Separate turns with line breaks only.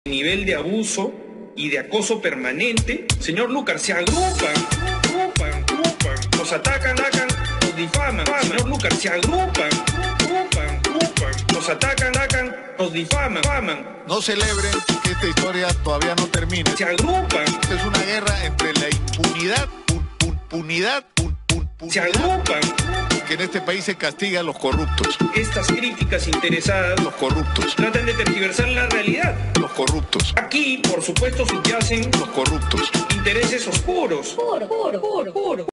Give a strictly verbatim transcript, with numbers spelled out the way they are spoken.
nivel de abuso y de acoso permanente. Señor Lucar, se agrupan, agrupan, agrupan, nos atacan, atacan, nos difaman. Señor Lucar, se agrupan, agrupan, agrupan, nos atacan, atacan, nos difaman, difaman.
No celebren que esta historia todavía no termina.
Se agrupan.
Esta es una guerra entre la impunidad, pun, pun, punidad, pun, pun, punidad,
se agrupan.
Que en este país se castiga a los corruptos.
Estas críticas interesadas,
los corruptos,
tratan de tergiversar la realidad.
Los corruptos.
Aquí, por supuesto, subyacen
los corruptos.
Intereses oscuros.
Puro, puro, puro, puro.